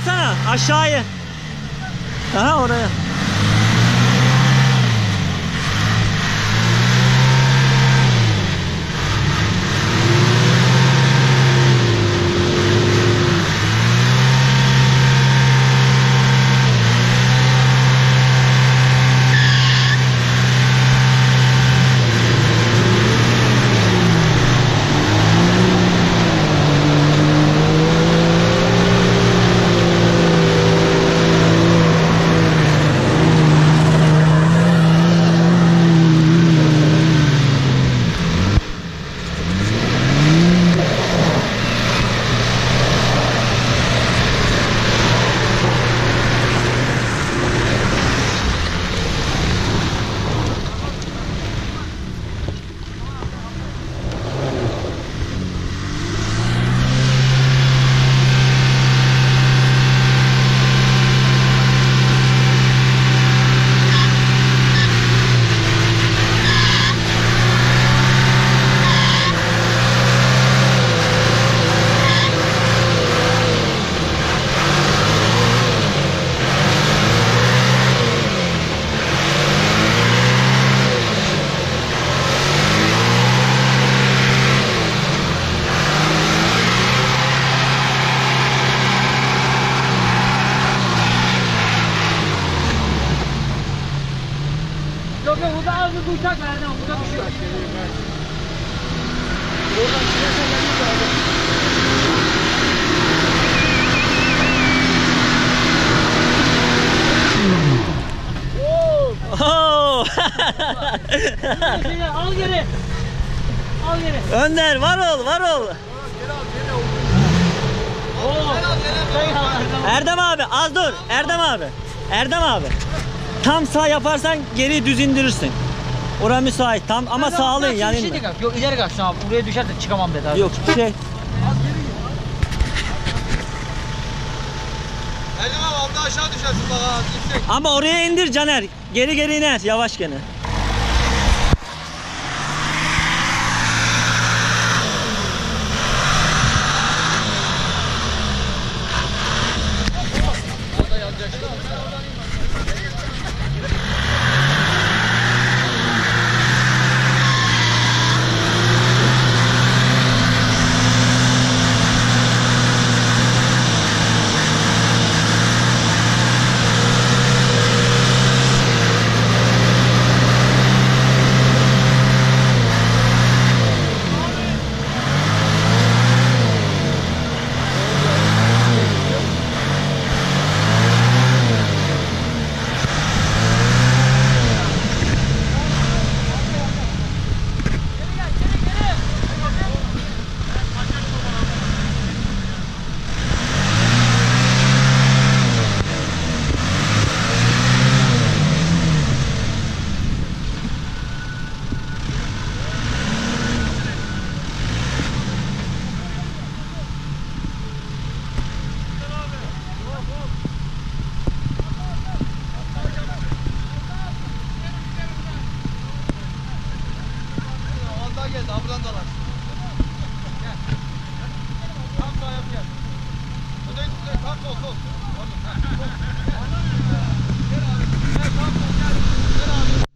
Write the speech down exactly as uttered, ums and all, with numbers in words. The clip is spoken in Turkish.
baksana aşağıya. Aha oraya. Yok yok burada az bir uçak var Erdem, burada bir şey yok. Oradan çıkarsa Oo. Al geri. Al geri. Önder var ol var ol. Oo. Erdem abi az dur. Erdem abi. Erdem abi. Tam sağ yaparsan geri düz indirirsin. Orası müsait tam ama sağlayın yani. Şey yok ileri kaç abi. Buraya düşerse çıkamam dedi abi. Yok şey. Erdem abi abla aşağı düşersin bak ha. Yüksek. Ama oraya indir Caner. Geri geri iner yavaş gene. Geldi ablan dalar. Gel. Tam sağ yap gel. Ödey ödey tam sol sol. Gel abi. Gel tam sol gel. Gel abi.